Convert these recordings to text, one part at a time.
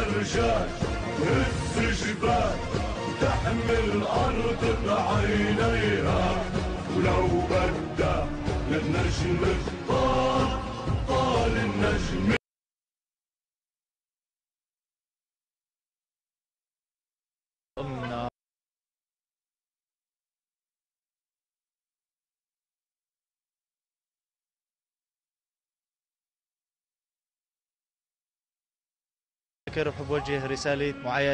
رجال تهز جبال تحمل الأرض بعينيها، ولو بدا للنجم الطال طال النجم. بحب أوجه رسالة معايدة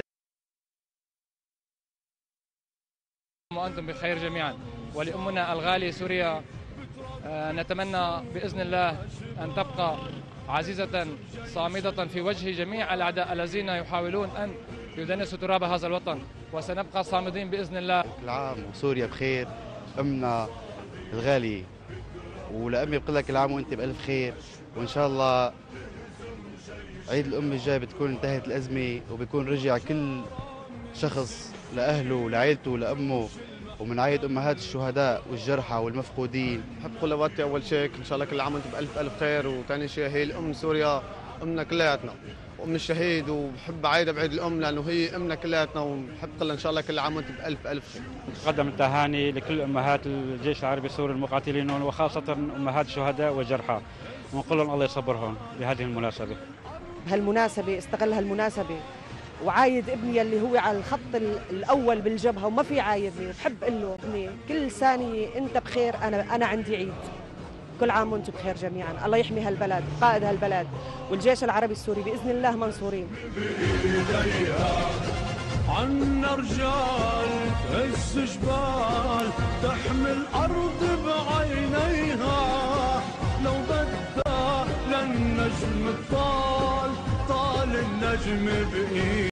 وأنتم بخير جميعا، ولأمنا الغالية سوريا نتمنى بإذن الله أن تبقى عزيزة صامدة في وجه جميع الأعداء الذين يحاولون أن يدنسوا تراب هذا الوطن، وسنبقى صامدين بإذن الله. كل عام وسوريا بخير، أمنا الغالية، ولأمي بقول لك كل عام وأنت بألف خير، وإن شاء الله عيد الأم الجاي بتكون انتهت الأزمة وبيكون رجع كل شخص لأهله ولعائلته ولأمه، ومن عيد أمهات الشهداء والجرحى والمفقودين. بحب أقول لوالدتي أول شيء إن شاء الله كل عام وأنتم بألف ألف خير، وثاني شيء هي الأم سوريا أمنا كلياتنا وأم الشهيد، وبحب أعيدها بعيد الأم لأنه هي أمنا كلياتنا، وبحب أقول إن شاء الله كل عام وأنتم بألف ألف خير. تقدم التهاني لكل أمهات الجيش العربي السوري المقاتلين، وخاصة أمهات الشهداء والجرحى، ونقول لهم الله يصبرهم بهذه المناسبة. بهالمناسبة استغل هالمناسبة وعايد ابني اللي هو على الخط الأول بالجبهة وما في عايدني، وبحب أقول له ابني كل ثانية أنت بخير، أنا عندي عيد. كل عام وأنتم بخير جميعا، الله يحمي هالبلد، قائد هالبلد والجيش العربي السوري بإذن الله منصورين. عنا رجال تهز جبال تحمل أرض بعينيها، لو بدا للنجم الطال طال النجم بإيد.